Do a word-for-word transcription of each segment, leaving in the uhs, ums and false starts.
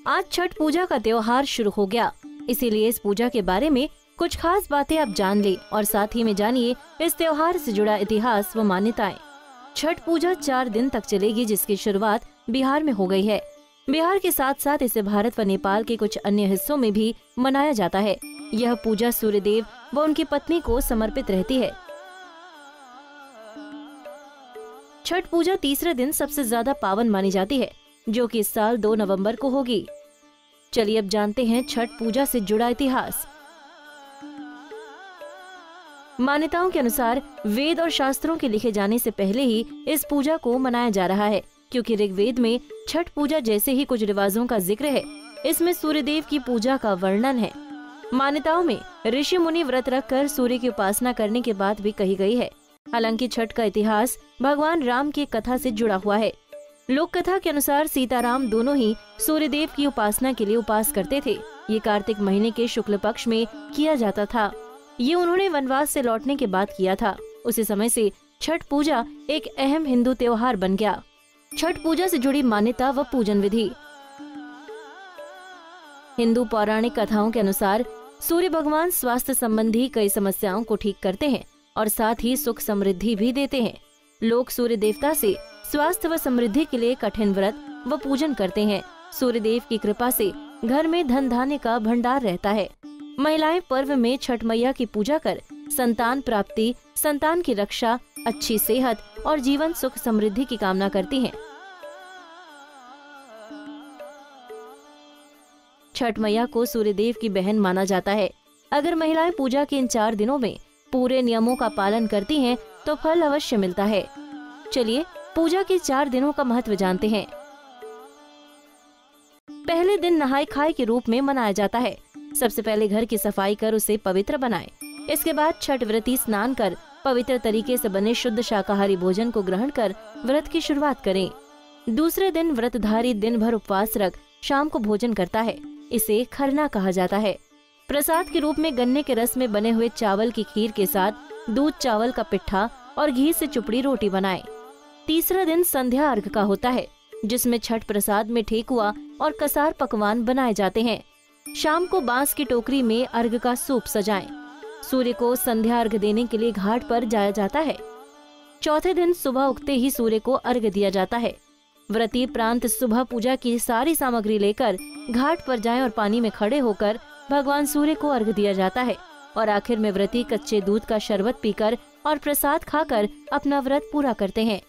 आज छठ पूजा का त्योहार शुरू हो गया, इसीलिए इस पूजा के बारे में कुछ खास बातें आप जान ले और साथ ही में जानिए इस त्योहार से जुड़ा इतिहास व मान्यताएं। छठ पूजा चार दिन तक चलेगी, जिसकी शुरुआत बिहार में हो गई है। बिहार के साथ साथ इसे भारत व नेपाल के कुछ अन्य हिस्सों में भी मनाया जाता है। यह पूजा सूर्यदेव व उनकी पत्नी को समर्पित रहती है। छठ पूजा तीसरे दिन सबसे ज्यादा पावन मानी जाती है, जो कि इस साल दो नवंबर को होगी। चलिए अब जानते हैं छठ पूजा से जुड़ा इतिहास। मान्यताओं के अनुसार वेद और शास्त्रों के लिखे जाने से पहले ही इस पूजा को मनाया जा रहा है, क्योंकि ऋग्वेद में छठ पूजा जैसे ही कुछ रिवाजों का जिक्र है। इसमें सूर्यदेव की पूजा का वर्णन है। मान्यताओं में ऋषि मुनि व्रत रखकर सूर्य की उपासना करने की बात भी कही गई है। हालांकि छठ का इतिहास भगवान राम की कथा से जुड़ा हुआ है। लोक कथा के अनुसार सीताराम दोनों ही सूर्यदेव की उपासना के लिए उपास करते थे। ये कार्तिक महीने के शुक्ल पक्ष में किया जाता था। ये उन्होंने वनवास से लौटने के बाद किया था। उसी समय से छठ पूजा एक अहम हिंदू त्योहार बन गया। छठ पूजा से जुड़ी मान्यता व पूजन विधि। हिंदू पौराणिक कथाओं के अनुसार सूर्य भगवान स्वास्थ्य संबंधी कई समस्याओं को ठीक करते हैं और साथ ही सुख समृद्धि भी देते हैं। लोग सूर्य देवता से स्वास्थ्य व समृद्धि के लिए कठिन व्रत व पूजन करते हैं। सूर्य देव की कृपा से घर में धन धान्य का भंडार रहता है। महिलाएं पर्व में छठ मैया की पूजा कर संतान प्राप्ति, संतान की रक्षा, अच्छी सेहत और जीवन सुख समृद्धि की कामना करती हैं। छठ मैया को सूर्यदेव की बहन माना जाता है। अगर महिलाएं पूजा के इन चार दिनों में पूरे नियमों का पालन करती हैं, तो फल अवश्य मिलता है। चलिए पूजा के चार दिनों का महत्व जानते हैं। पहले दिन नहाय खाए के रूप में मनाया जाता है। सबसे पहले घर की सफाई कर उसे पवित्र बनाएं। इसके बाद छठ व्रती स्नान कर पवित्र तरीके से बने शुद्ध शाकाहारी भोजन को ग्रहण कर व्रत की शुरुआत करें। दूसरे दिन व्रतधारी दिन भर उपवास रख शाम को भोजन करता है। इसे खरना कहा जाता है। प्रसाद के रूप में गन्ने के रस में बने हुए चावल की खीर के साथ दूध चावल का पिट्ठा और घी से चुपड़ी रोटी बनाएं। तीसरा दिन संध्या अर्घ का होता है, जिसमें छठ प्रसाद में ठेकुआ और कसार पकवान बनाए जाते हैं। शाम को बांस की टोकरी में अर्घ का सूप सजाएं। सूर्य को संध्या अर्घ देने के लिए घाट पर जाया जाता है। चौथे दिन सुबह उगते ही सूर्य को अर्घ दिया जाता है। व्रती प्रांत सुबह पूजा की सारी सामग्री लेकर घाट पर जाएं और पानी में खड़े होकर भगवान सूर्य को अर्घ दिया जाता है। और आखिर में व्रती कच्चे दूध का शरबत पीकर और प्रसाद खाकर अपना व्रत पूरा करते हैं।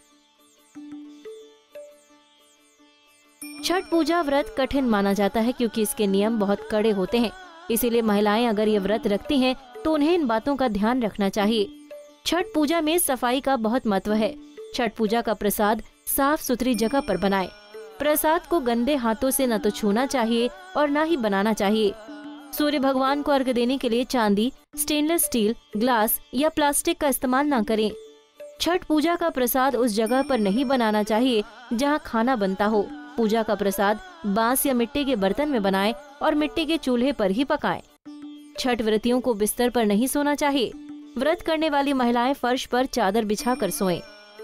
छठ पूजा व्रत कठिन माना जाता है, क्योंकि इसके नियम बहुत कड़े होते हैं। इसीलिए महिलाएं अगर ये व्रत रखती हैं, तो उन्हें इन बातों का ध्यान रखना चाहिए। छठ पूजा में सफाई का बहुत महत्व है। छठ पूजा का प्रसाद साफ सुथरी जगह पर बनाएं। प्रसाद को गंदे हाथों से न तो छूना चाहिए और न ही बनाना चाहिए। सूर्य भगवान को अर्घ देने के लिए चांदी, स्टेनलेस स्टील, ग्लास या प्लास्टिक का इस्तेमाल न करें। छठ पूजा का प्रसाद उस जगह पर नहीं बनाना चाहिए जहां खाना बनता हो। पूजा का प्रसाद बांस या मिट्टी के बर्तन में बनाएं और मिट्टी के चूल्हे पर ही पकाएं। छठ व्रतियों को बिस्तर पर नहीं सोना चाहिए। व्रत करने वाली महिलाएं फर्श पर चादर बिछाकर सोएं।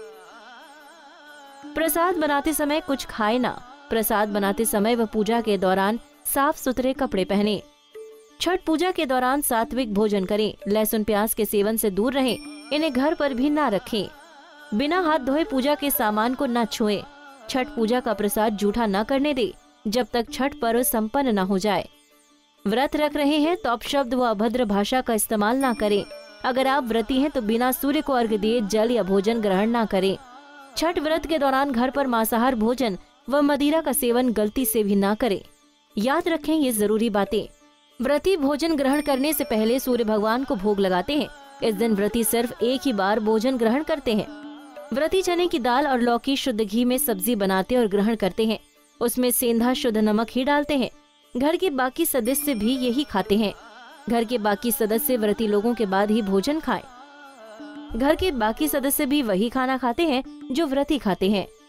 प्रसाद बनाते समय कुछ खाए ना। प्रसाद बनाते समय व पूजा के दौरान साफ सुथरे कपड़े पहने। छठ पूजा के दौरान सात्विक भोजन करें। लहसुन प्याज के सेवन से दूर रहें। इन्हें घर पर भी ना रखें। बिना हाथ धोए पूजा के सामान को न छुएं। छठ पूजा का प्रसाद जूठा न करने दे जब तक छठ पर्व संपन्न न हो जाए। व्रत रख रहे हैं तो अपशब्द व अभद्र भाषा का इस्तेमाल ना करें। अगर आप व्रती हैं तो बिना सूर्य को अर्घ दिए जल या भोजन ग्रहण ना करें। छठ व्रत के दौरान घर पर मांसाहार भोजन व मदिरा का सेवन गलती से भी ना करें। याद रखें ये जरूरी बातें। व्रती भोजन ग्रहण करने से पहले सूर्य भगवान को भोग लगाते हैं। इस दिन व्रती सिर्फ एक ही बार भोजन ग्रहण करते हैं। व्रती चने की दाल और लौकी शुद्ध घी में सब्जी बनाते और ग्रहण करते हैं। उसमें सेंधा शुद्ध नमक ही डालते हैं। घर के बाकी सदस्य भी यही खाते हैं। घर के बाकी सदस्य व्रती लोगों के बाद ही भोजन खाएं। घर के बाकी सदस्य भी वही खाना खाते हैं जो व्रती खाते हैं।